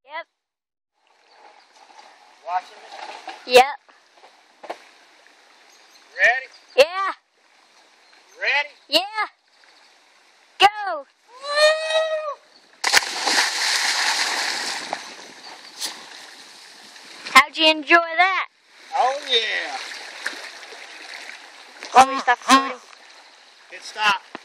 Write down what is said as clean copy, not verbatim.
Yep. Watching me? Yep. Ready? Yeah. Ready? Yeah. Go. How'd you enjoy that? Oh yeah. Want me to stop recording? Hit stop.